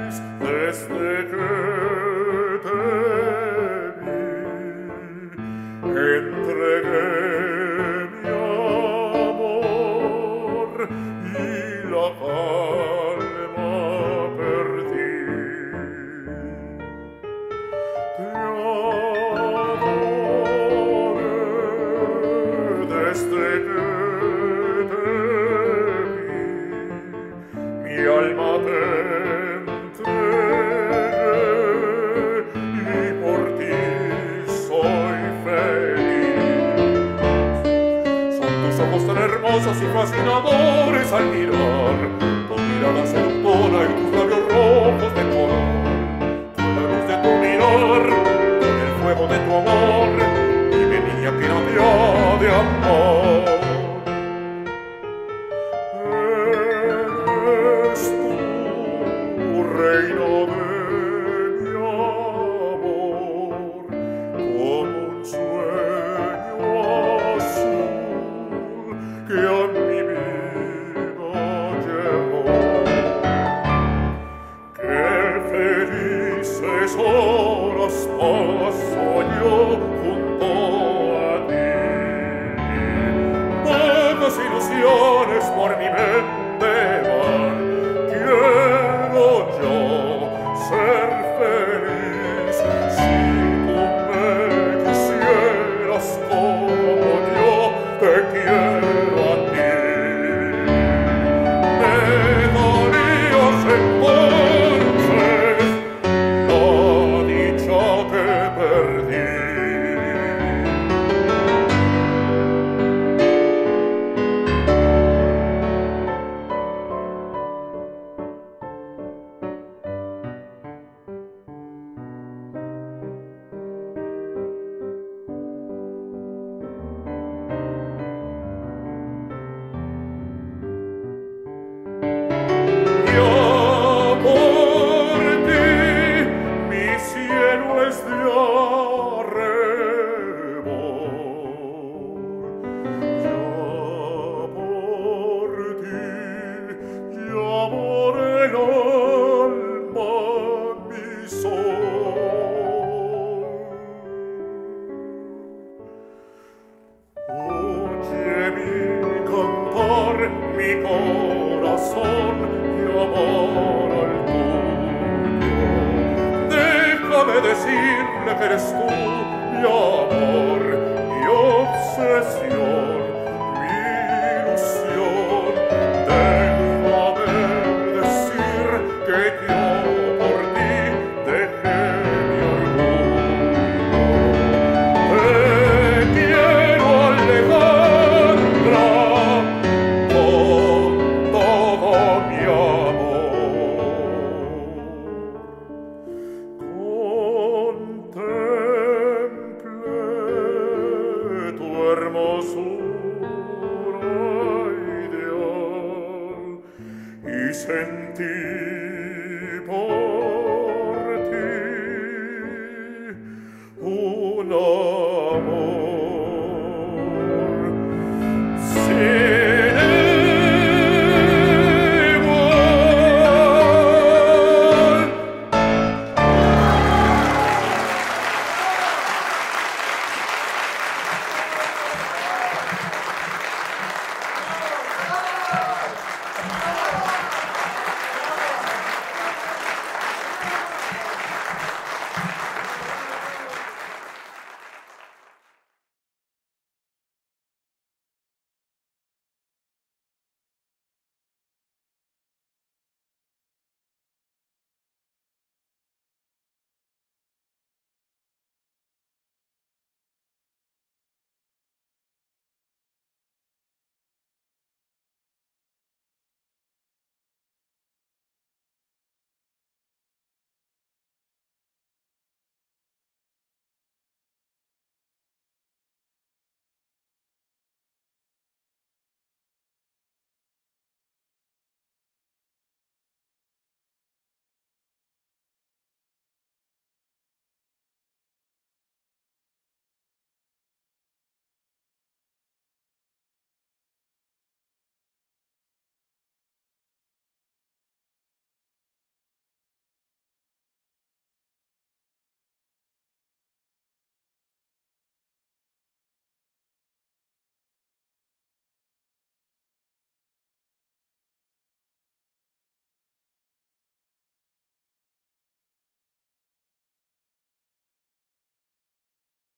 desde que te vi. Entregué mi amor y la calma perdí. Te adoré desde que te vi, mi alma te entregué y por ti soy feliz. Son tus ojos tan hermosos y fascinadores al mirar, tu mirada seductora y tus labios rojos de color. La luz de tu mirar, con el fuego de tu amor, dime niña que no te ha de amar. Eres tú, reina de mi amor, como un sueño azul que a mi vida llegó. Qué felices horas paso yo junto a ti. Vagas ilusiones por mi mente van. Quiero yo ser feliz si tú me quisieras como yo te quiero a ti. Me darías entonces la dicha que perdí. Ya por ti mi cielo es de arrebol. Ya por ti, ya por el alma mi sol. Oye mi cantar, mi corazón, y amor al tuyo. Déjame decirle que eres tú mi amor, mi obsesión, mi ilusión. Déjame decir que yo por ti dejé mi orgullo. Te quiero, Alejandra, con todo mi amor. Contemplé tu hermosura ideal y sentí por